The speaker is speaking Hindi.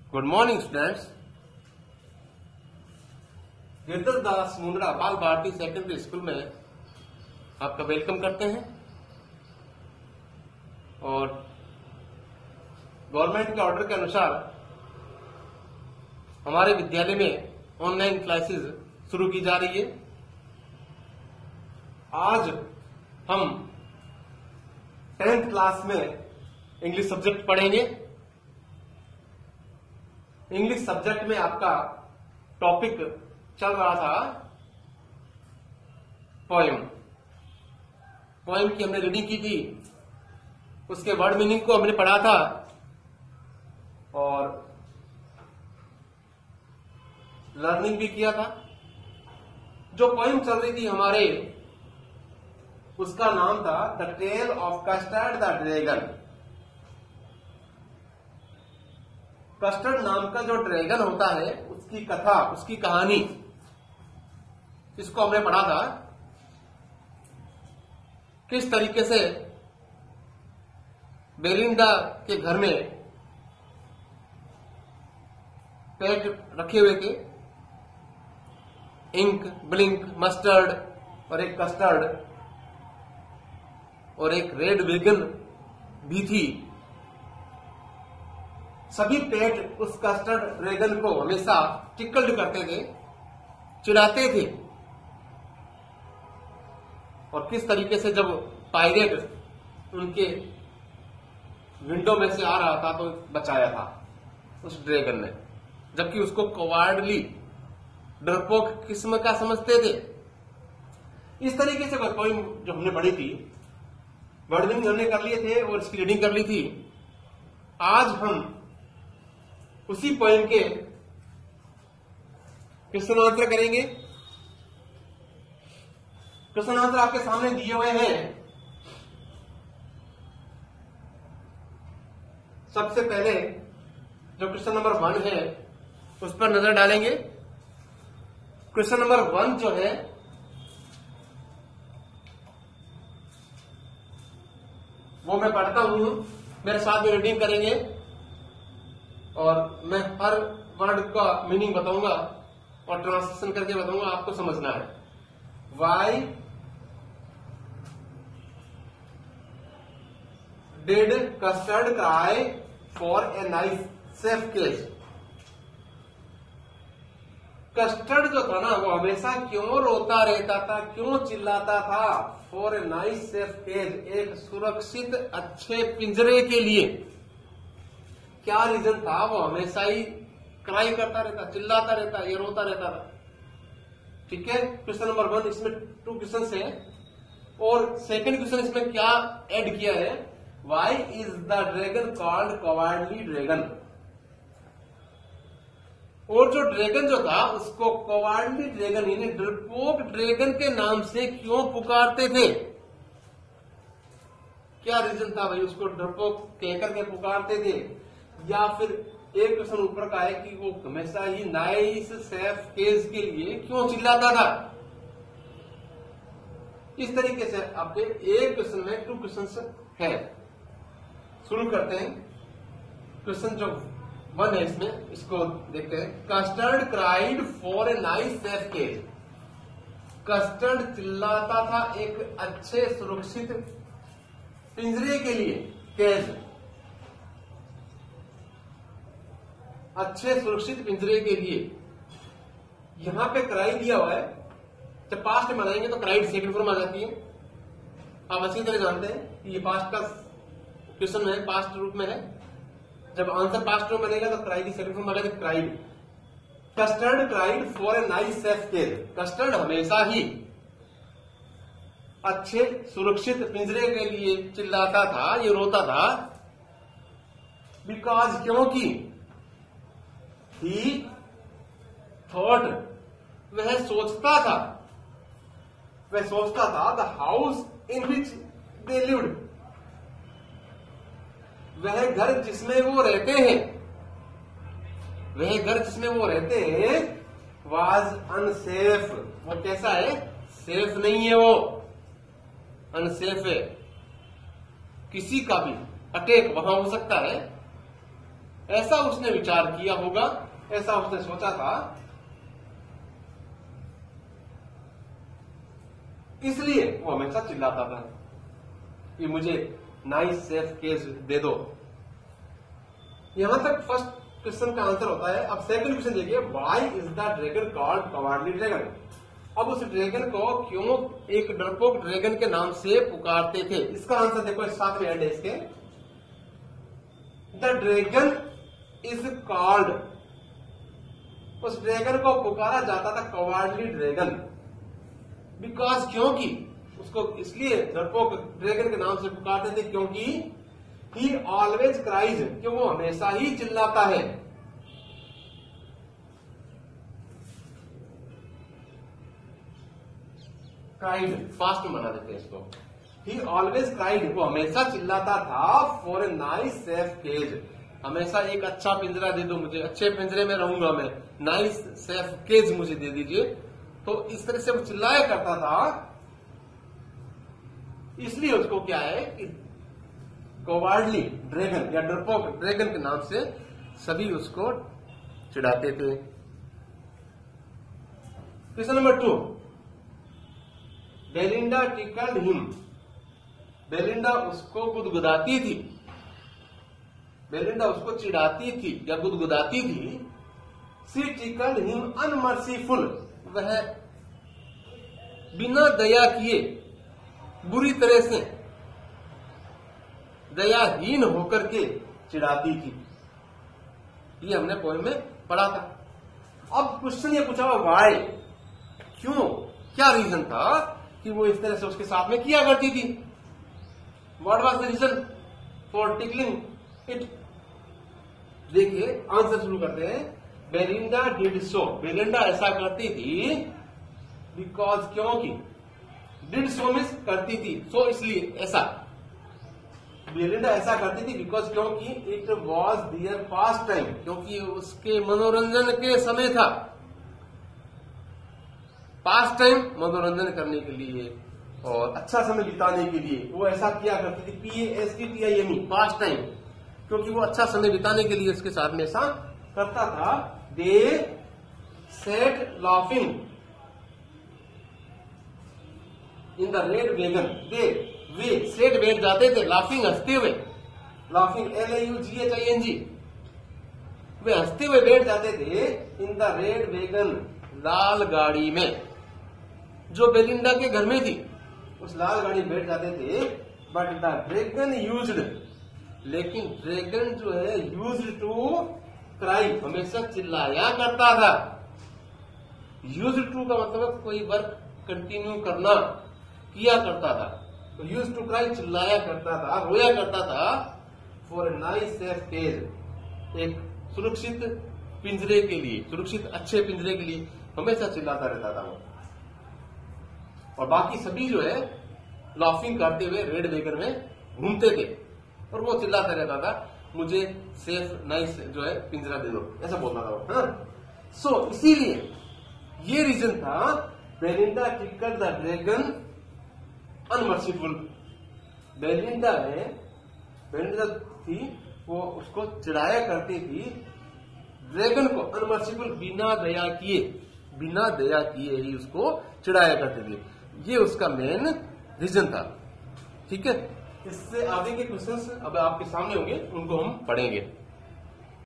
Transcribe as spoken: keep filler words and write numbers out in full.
Good morning students. Girdhar Das Mundra Bal Bharati secondary school में आपका वेलकम करते हैं। और गवर्नमेंट के ऑर्डर के अनुसार हमारे विद्यालय में ऑनलाइन क्लासेस शुरू की जा रही है। आज हम टेंथ क्लास में इंग्लिश सब्जेक्ट पढ़ेंगे। इंग्लिश सब्जेक्ट में आपका टॉपिक चल रहा था पोएम। पोएम की हमने रीडिंग की थी, उसके वर्ड मीनिंग को हमने पढ़ा था और लर्निंग भी किया था। जो पोएम चल रही थी हमारे, उसका नाम था the tale of custard the dragon. Custard नाम का जो ड्रैगन होता है, उसकी कथा, उसकी कहानी, इसको हमने पढ़ा था। किस तरीके से बेलिंडा के घर में पेट रखे हुए थे, इंक, ब्लिंक, मस्टर्ड और एक कस्टर्ड और एक रेड वेगन भी थी। सभी पेट उस कस्टर्ड ड्रैगन को हमेशा टिकल्ड करते थे, चिढ़ाते थे। और किस तरीके से जब पायरेट उनके विंडो में से आ रहा था तो बचाया था उस ड्रैगन ने, जबकि उसको कवार्डली, डरपोक किस्म का समझते थे। इस तरीके से पोएम जो हमने पढ़ी थी, वर्डिंग हमने कर लिए थे और इसकी रीडिंग कर ली थी। आज हम उसी पोएम के क्वेश्चन आंसर करेंगे। क्वेश्चन आंसर आपके सामने दिए हुए हैं। सबसे पहले जो क्वेश्चन नंबर वन है उस पर नजर डालेंगे। क्वेश्चन नंबर वन जो है, वो मैं पढ़ता हूं, मेरे साथ में रीडिंग करेंगे और मैं हर वर्ड का मीनिंग बताऊंगा और ट्रांसलेशन करके बताऊंगा, आपको समझना है। Why did Custard cry for a nice safe cage. Custard जो था ना, वो हमेशा क्यों रोता रहता था, क्यों चिल्लाता था? For a nice safe cage, एक सुरक्षित अच्छे पिंजरे के लिए। क्या रीजन था? वो हमेशा ही क्राई करता रहता, चिल्लाता रहता, ये रोता रहता था। ठीक है, क्वेश्चन नंबर वन, इसमें टू क्वेश्चन है। और सेकंड क्वेश्चन इसमें क्या ऐड किया है? Why is the dragon called cowardly dragon. और जो ड्रैगन जो था, उसको कवार्डली ड्रैगन यानी डरपोक ड्रैगन के नाम से क्यों पुकारते थे? क्या रीजन था भाई उसको डरपोक कहकर के पुकारते थे? या फिर एक क्वेश्चन ऊपर का है कि वो हमेशा ही नाइस सेफ केज के लिए क्यों चिल्लाता था? इस तरीके से आपके एक क्वेश्चन में टू क्वेश्चन है। शुरू करते हैं। क्वेश्चन जो वन है इसमें, इसको देखते हैं। Custard cried for a nice safe cage. Custard चिल्लाता था एक अच्छे सुरक्षित पिंजरे के लिए। केज, अच्छे सुरक्षित पिंजरे के लिए। यहां पे क्राई दिया हुआ है। जब पास्ट में बनाएंगे तो क्राइड सेकंड फॉर्म आ जाती है। आप अच्छी तरह जानते हैं कि ये पास्ट का क्वेश्चन है, पास्ट रूप में है। जब आंसर पास्ट में बनेगा तो क्राइड की सेकंड फॉर्म आ जाएगी cried. Custard cried for a nice safe cage. Custard हमेशा ही अच्छे सुरक्षित पिंजरे के लिए चिल्लाता था, ये रोता था। बिकॉज, क्योंकि ही थॉट, वह सोचता था, वह सोचता था the house in which they lived, वह घर जिसमें वो रहते हैं, वह घर जिसमें वो रहते हैं वाज अनसेफ। वो कैसा है? सेफ नहीं है, वो अनसेफ है। किसी का भी अटैक वहां हो सकता है ऐसा उसने विचार किया होगा, ऐसा उसने सोचा था, इसलिए वो हमेशा चिल्लाता था कि मुझे नाइस सेफ केज दे दो। यहां तक फर्स्ट क्वेश्चन का आंसर होता है। अब सेकंड क्वेश्चन देखिए, why is the dragon called cowardly dragon. अब उस ड्रैगन को क्यों एक डरपोक ड्रैगन के नाम से पुकारते थे, इसका आंसर देखो साथ में ऐड है इसके। द ड्रैगन इज कॉल्ड, उस ड्रैगन को पुकारा जाता था कवार्डली ड्रैगन, बिकॉज क्योंकि उसको इसलिए डरपोक ड्रैगन के नाम से पुकारते थे क्योंकि ही ऑलवेज क्राइज, कि वो हमेशा ही चिल्लाता है। क्राइड फास्ट बना देते हैं इसको। ही ऑलवेज क्राइड, वो हमेशा चिल्लाता था for a nice safe cage, हमेशा एक अच्छा पिंजरा दे दो मुझे, अच्छे पिंजरे में रहूंगा मैं, नाइस सेफ केज मुझे दे दीजिए। तो इस तरह से वो चिल्लाया करता था, इसलिए उसको क्या है कि कवार्डली ड्रैगन या डरपोक ड्रैगन के नाम से सभी उसको चिढ़ाते थे। Question number two, Belinda tickled him, Belinda उसको गुदगुदाती थी, बेलिंडा उसको चिढ़ाती थी या गुदगुदाती थी। सी टिकल्ड हिम अनमर्सीफुल, वह बिना दया किए बुरी तरह से दयाहीन होकर के चिढ़ाती थी। ये हमने पोएम में पढ़ा था। अब क्वेश्चन ये पूछा हुआ व्हाई, क्यों, क्या रीजन था कि वो इस तरह से उसके साथ में किया करती थी। What was the reason for tickling it. देखिए आंसर शुरू करते हैं। बेलिंडा डिड सो, बेलिंडा ऐसा करती थी बिकॉज, क्योंकि, डिड सो मीन्स करती थी, सो इसलिए ऐसा, बेलिंडा ऐसा करती थी बिकॉज क्योंकि it was their pastime, क्योंकि उसके मनोरंजन के समय था। पास्ट टाइम मनोरंजन करने के लिए और अच्छा समय बिताने के लिए वो ऐसा किया करती थी। P A S T T I M E, pastime, क्योंकि वो अच्छा समय बिताने के लिए उसके साथ में ऐसा करता था। They sat laughing in the red wagon, they वे सेट बैठ जाते थे, लाफिंग हंसते हुए, laughing L A U G H I N G, वे हंसते हुए बैठ जाते थे इन द रेड वेगन, लाल गाड़ी में, जो बेलिंडा के घर में थी, उस लाल गाड़ी में बैठ जाते थे। बट द ड्रैगन यूज्ड, लेकिन ड्रैगन जो है यूज्ड टू क्राई, हमेशा चिल्लाया करता था। यूज्ड टू का मतलब कोई वर्क कंटिन्यू करना, किया करता था। तो यूज टू क्राई चिल्लाया करता था, रोया करता था for a nice safe cage, एक सुरक्षित पिंजरे के लिए, सुरक्षित अच्छे पिंजरे के लिए हमेशा चिल्लाता रहता था वो। और बाकी सभी जो है लाफिंग करते हुए रेड वेगन में घूमते थे और वो चिल्लाता रहता था मुझे सेफ नाइस जो है पिंजरा दे दो, ऐसा बोलता था वो। हाँ, सो इसीलिए ये रीजन था Belinda tickled the dragon unmerciful. Belinda है, बेलिंडा थी, वो उसको चिढ़ाया करती थी ड्रैगन को, अनमर्सीफुल, बिना दया किए, बिना दया किए ही उसको चिढ़ाया करते थे। ये उसका मेन रीजन था। ठीक है, इससे आगे के क्वेश्चंस अब आपके सामने होंगे, उनको हम पढ़ेंगे।